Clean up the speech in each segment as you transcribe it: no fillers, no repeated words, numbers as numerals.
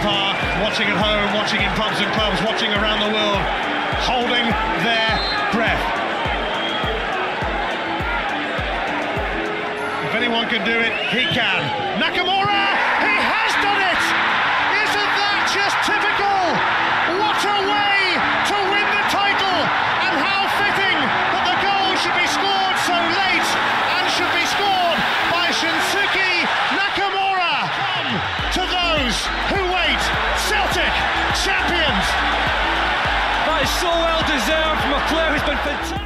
Park, watching at home, watching in pubs and clubs, watching around the world, holding their breath. If anyone can do it, he can. Nakamura, he has done it! Isn't that just typical? What a way to win the title, and how fitting that the goal should be scored so late and should be scored by Shinsuke Nakamura. Come to those who wait, Celtic champions. That is so well deserved from a player who's been fantastic.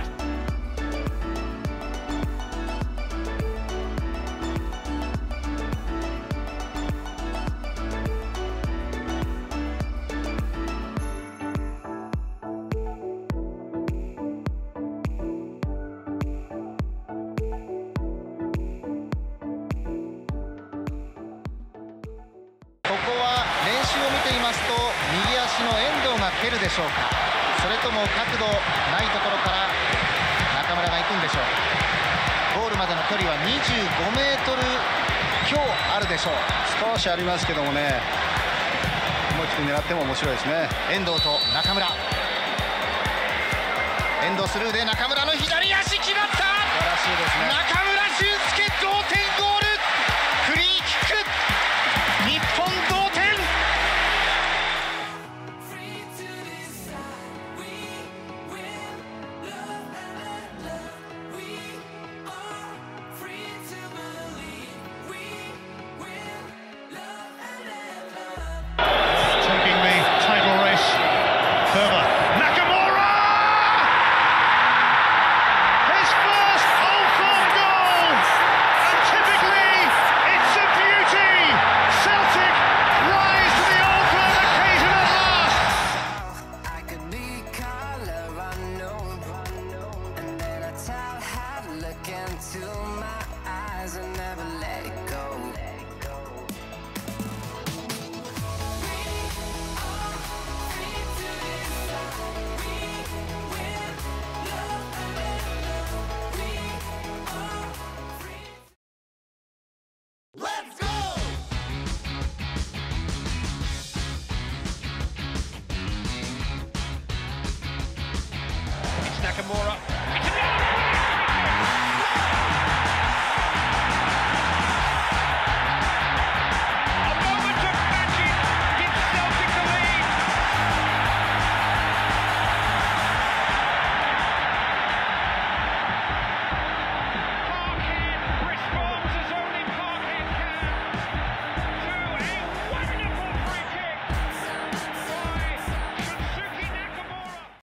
ここは練習を見ていますと右足の遠藤が蹴るでしょうか、それとも角度ないところから中村が行くんでしょうか。ゴールまでの距離は25メートル強あるでしょう。 少しありますけどもね、思い切って狙っても面白いですね。 遠藤と中村、遠藤スルーで中村の左足決まった。 素晴らしいですね。 中村俊輔同点ゴール、フリーキック、日本同点。 Taking the title race further. Nakamura! His first Old Firm goal! And typically, it's a beauty! Celtic rise to the Old Firm occasion at last! I could be color unknown, and then I tell how to look into my eyes and never let it go. Let's go! It's Nakamura.